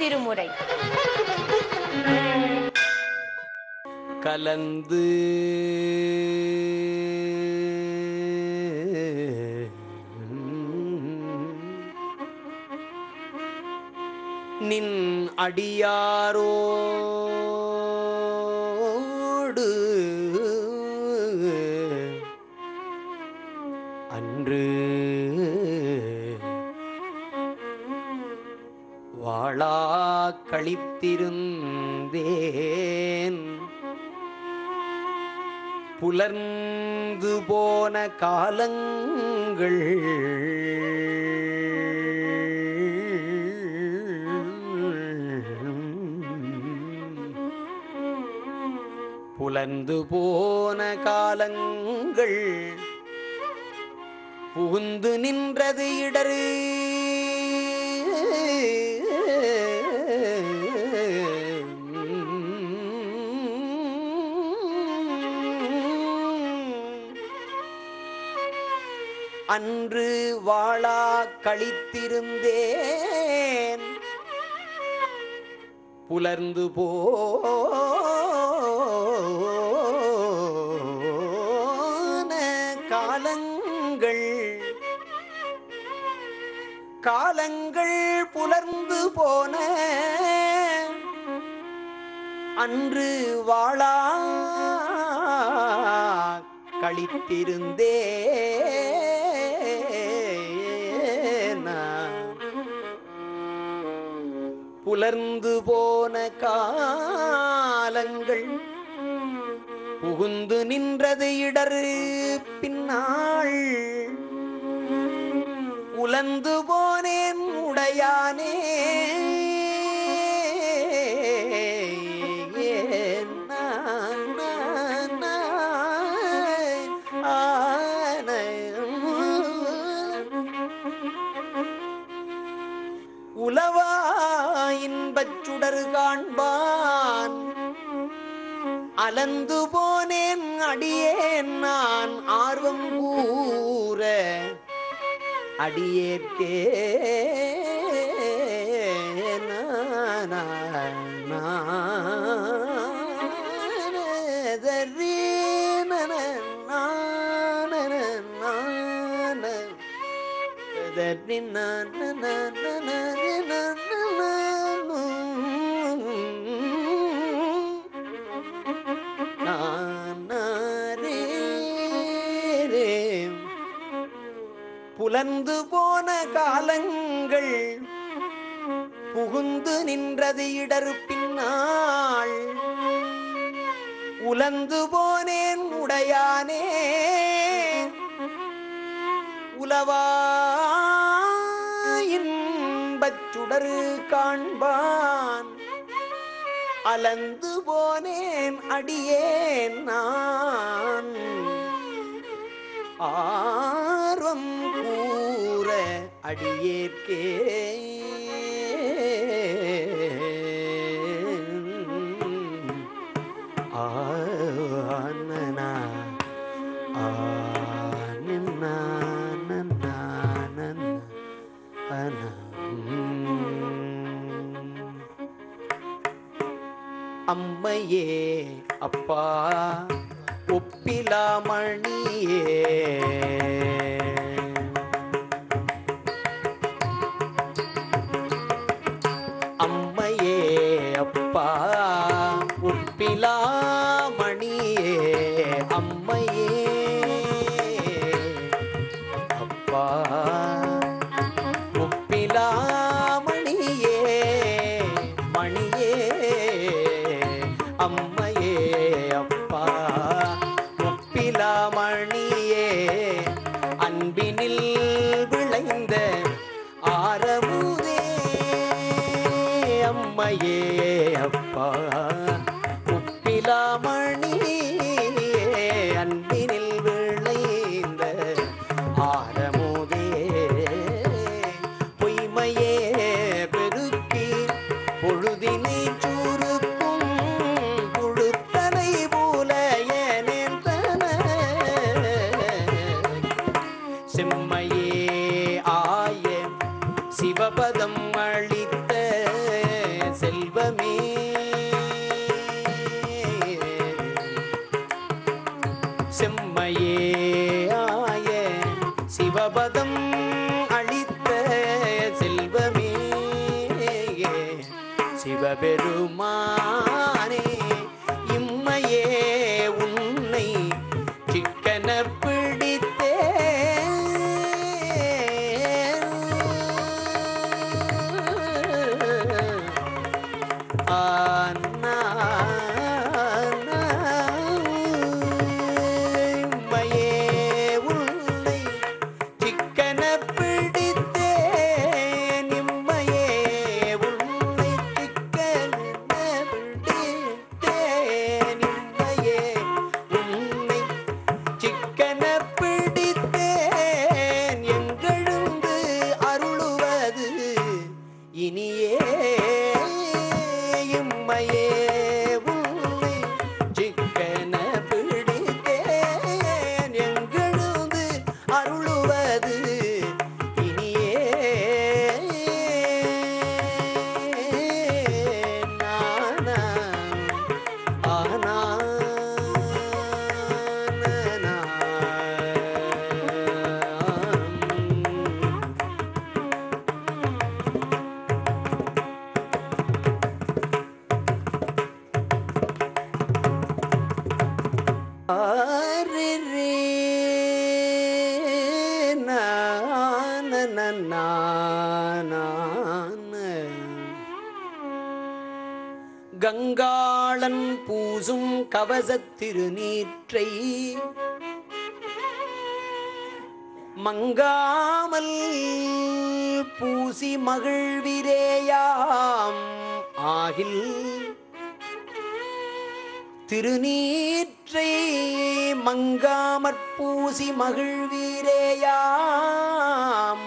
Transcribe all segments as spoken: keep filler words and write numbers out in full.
திருமுறை. கலந்து நின் அடியாரோடு அன்று வாழா கழித்திருந்தேன். புலர்ந்து போன காலங்கள் புலர்ந்து போன காலங்கள் புகுந்து நின்றது இடரு. அன்று வாழா கழித்திருந்தேன். புலர்ந்து போன காலங்கள் காலங்கள் புலர்ந்து போன அன்று வாழா கழித்திருந்தேன். புலர்ந்து போன காலங்கள் புகுந்து நின்றது இடரு. பின்னாள் உலர்ந்து போனேன் உடையானே. உலவா இன்பச் சுடரு காண்பான் அலந்து போனேன் அடியேன் நான் ஆர்வம் கூற அடியேற்கே. புலர்ந்து போன காலங்கள் புகுந்து நின்றது இடரு. பின்னாள் உலர்ந்து போனேன் உடையானே. உலவா இன்பச் சுடரு காண்பான் அலந்து போனேன் அடியேன் நான் ஆர்வம் கூற அடியேற்கே. ஆனனா ஆனனா அம்மையே அப்பா ஒப்பிலாமணியே. அம்மையே அப்பா ஒப்பிலாமணியே. அம்மையே அப்பா ஒப்பிலாமணியே. மணியே அம்மையே அப்பா ஒப்பிலாமணியே. அன்பினில் விளைந்த ஆரமுதே. அம்மையே அப்பா ஒப்பிலாமணியே. அன்பினில் விளைந்த ஆரமுதே. பொய்மையே பெருக்கி பொழுதினை சுருக்கும் புழுத்தலை போல ஏனேந்தன. செம்மையே ஆய சிவபதம் அளித்த செல்வமே செம்மையே ஆய சிவபதம் அளித்த செல்வமே சிவபெருமானே இம்மையே உன்னை சிக்கன பிடித்தே கங்காளன் பூசும் கவசத் திருநீற்றை மங்காமல் பூசி மகிழ்விரேயாம் ஆகில் திருநீற்றை மங்காமற் பூசி மகிழ்விரேயாம்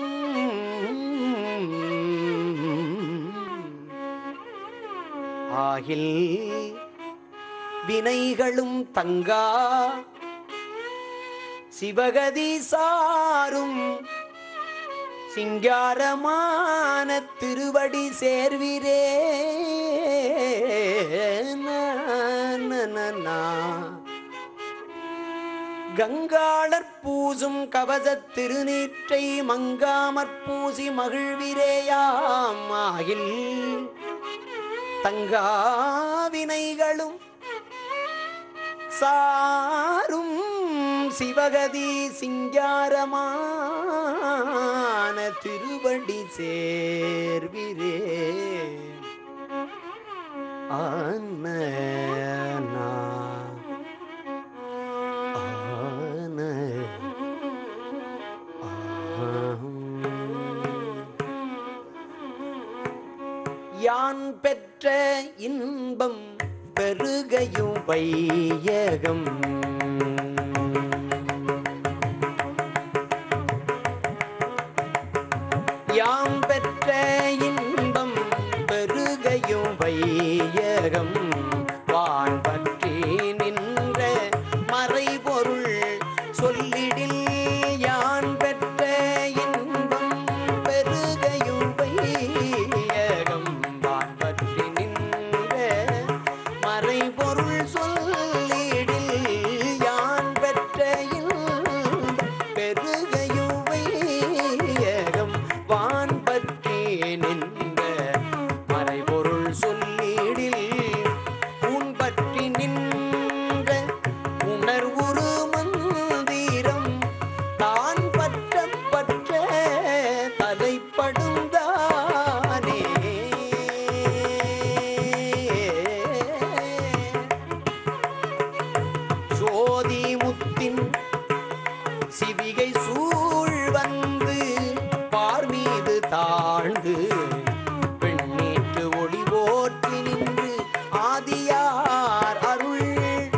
ஆகில் வினைகளும் தங்கா சிவகதி சாரும் சிங்காரமான திருவடி சேர்விரே கங்காளர் பூசும் கவசத் திருநீற்றை மங்காமற் பூசி மகிழ்விரேயாம் ஆகில் தங்காவினைகளும் சாரும் சிவகதி சிங்காரமான திருவடி சேர்விரே ஆன யான் பெற்ற இன்பம் பெருகையும் வையகம் யாம் பெற்ற இன்பம் பெருகையும் வையகம் வான் பற்றி நின்ற மறைபொருள் சொல்லிடில் யான் பெற்ற இன்பம் பெருகையும் வையகம் வான் பற்றி நின்ற மறைபொருள் சொல்லிடில் யான் பெற்ற இன்பம் பெருகையும் வையகம் வான் பற்றி நின்ற மறைபொருள் சொல்லிடில் உன் பற்றி நின்ற உணர்வுரு மந்திரம் தான் பற்ற பற்ற தலைப்படுந்தானே சோதி முத்தின் சிவிகை சூழ் வந்து பார் மீது தாழ்ந்து பெண்ணீட்டு ஒளி போற்றி நின்று ஆதியார் அருள்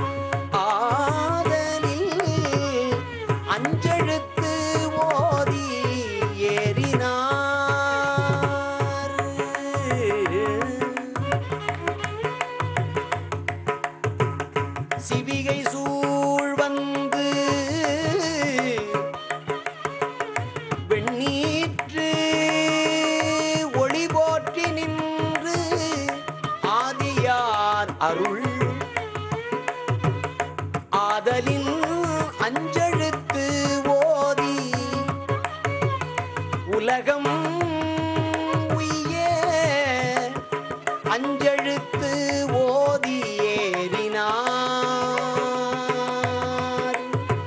ஆதலில் அஞ்செழுத்து ஓதி ஏறினார் சிவிகை சூழ் வந்து வெண்ணீற்று ஒளி உலகம் உய்ய அஞ்செழுத்து ஓதி ஏறினார்.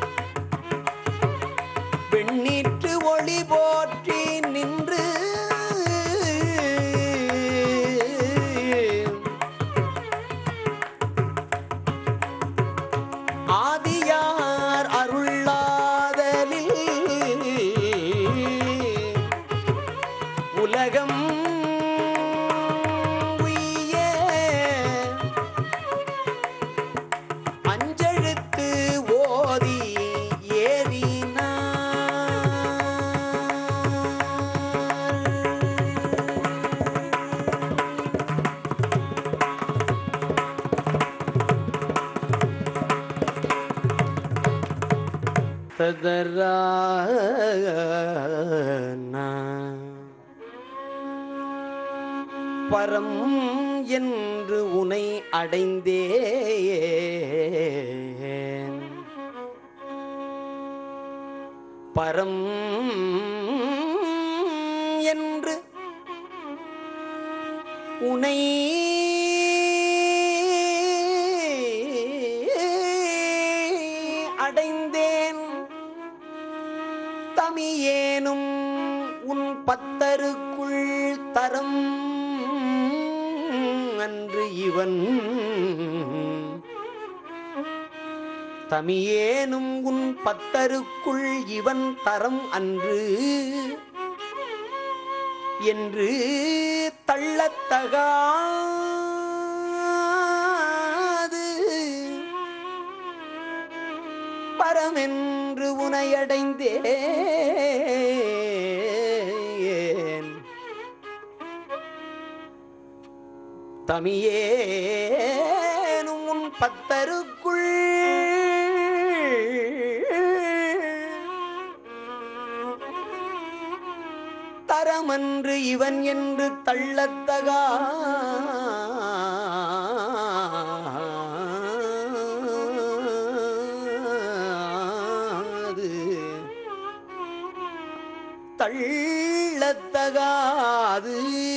வெண்ணீற்று ஒளி போற்றி நின்று ஆதியார் அருளாதலில் உலகம் உய்ய அஞ்செழுத்து ஓதி பரம் என்று உனை அடைந்தேன். பரம் என்று உனை அடைந்தேன். தமியேனும் உன் பத்தருக்குள் தரம் அன்று இவன். தமியேனும் உன் பத்தருக்குள் இவன் தரம் அன்று என்று தள்ளத்தகாது. பரமென்று உனையடைந்தேன். தமியேனும் உன் பத்தருக்குள் தரமன்று இவன் என்று தள்ளத்தகாது. தள்ளத்தகாது.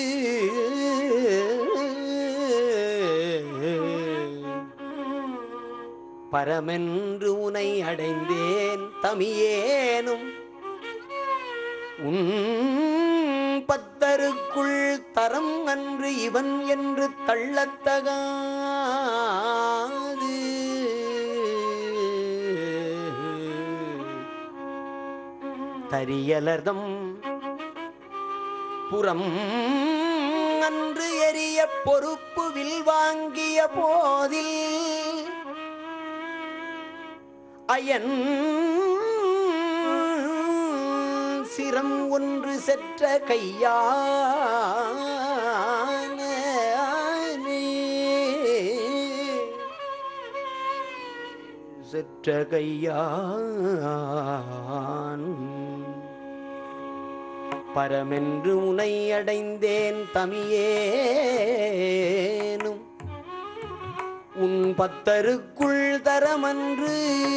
பரமென்று உனை அடைந்தேன். தமியேனும் உன் பத்தருக்குள் தரம் அன்று இவன் என்று தள்ளத்தகாது. தரியலர்தம் புறம் அன்று எரிய பொறுப்பு வில் வாங்கிய போதில் அயன் சிரம் ஒன்று செற்ற கையான். செற்ற கையான். பரமென்று உனை அடைந்தேன். தமியேனும் உன் பத்தருக்குள் தரமன்று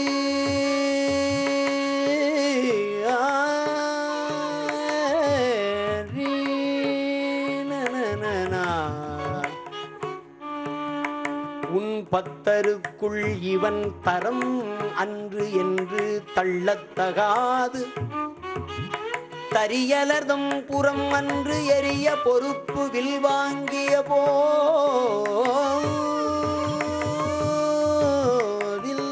உன் பத்தருக்குள் இவன் தரம் அன்று என்று தள்ளத்தகாது. தரியலர்தம் புறம் அன்று எரிய பொறுப்பு வில் வாங்கிய போதில்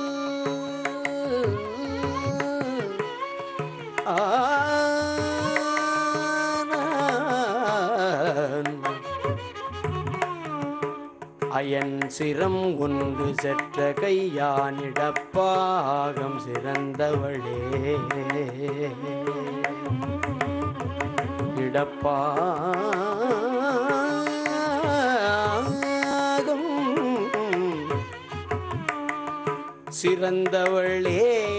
அயன் சிரம் ஒன்று செற்ற கையானிடப்பாகம் சிறந்தவளே. இடப்பாகம் சிறந்தவளே.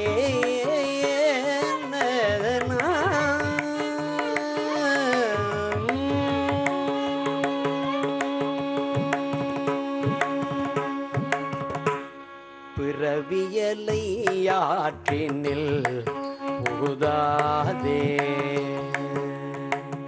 பிறவியலை ஆற்றினில் புகுதாதே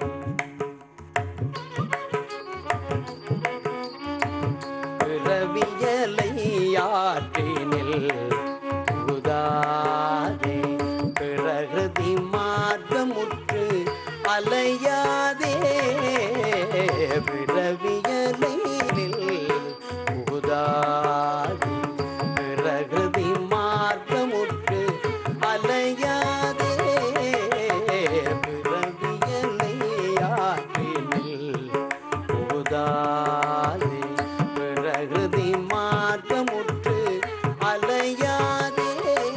அமுதாலே பிரகிருதி மார்க்கமுற்று அலையாதே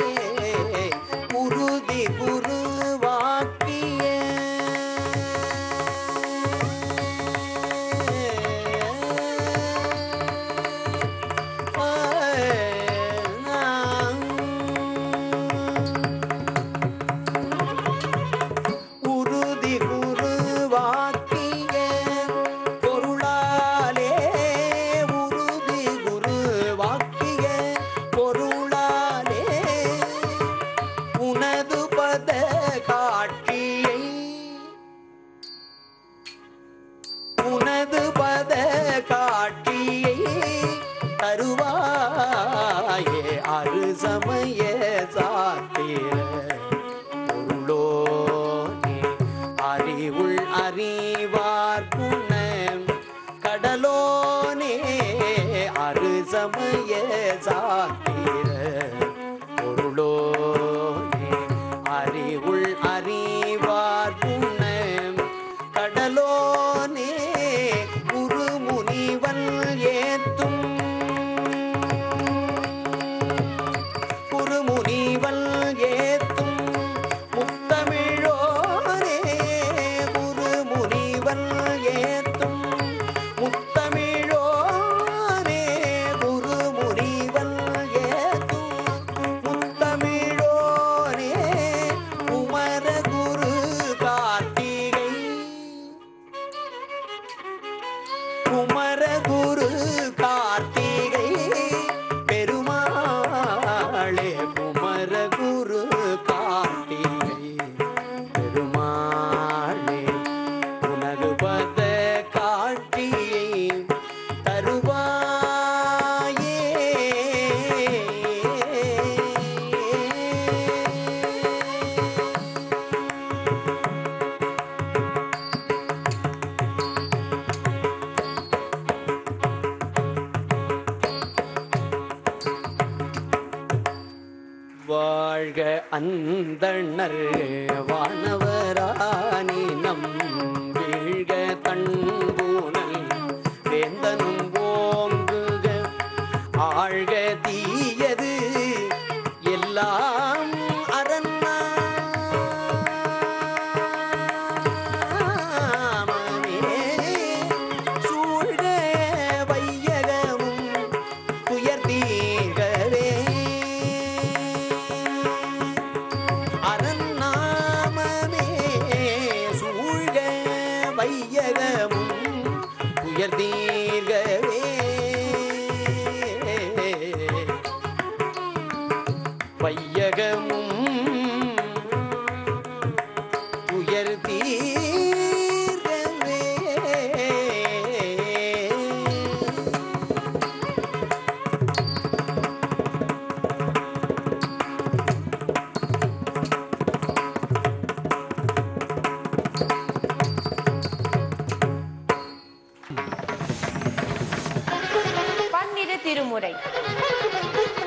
உறுதி குருவாக்கிய உறுதி குருவாக்கிய பொருளாலே உறுதி குருவாக்கிய பொருளாலே உனது பத காட்சியை உனது பத காட்சியை தருவாயே அரு சமய சாத்திர பொருளோனே அறிவுள் அறிவார் குணம் கடலோனே அரு சமய சாத்திர பொருளோனே அறிவுள் அறிவார் குணம் கடலோனே குருமுனிவன் ஏத்தும் குருமுனிவன் ஏத்தும் முத்தமிழோனே குருமுனிவன் ஏத்தும் முத்தமிழோனே குருமுனிவன் ஏத்தும் முத்தமிழோனே குமர குரு கார்த்திகை குமர குரு கார்த்திகை பெருமாளே குமர குரு கார்த்திகை பெருமாளே உனது பத காட்சியை தருவாயே வாழ்க அந்தணர் வானவரானினம் வீழ்க தன்பூனல் வேந்தனும் ஓங்குக ஆழ்க தீயது எல்லாம் அரண்நாமமே சூழ்க வையகமும் துயர் தீர்கவே அரண்நாமமே சூழ்க வையகமும் துயர் தீர்கவே வையகமும் துயர் தீர்கவே பன்னிரு திருமுறை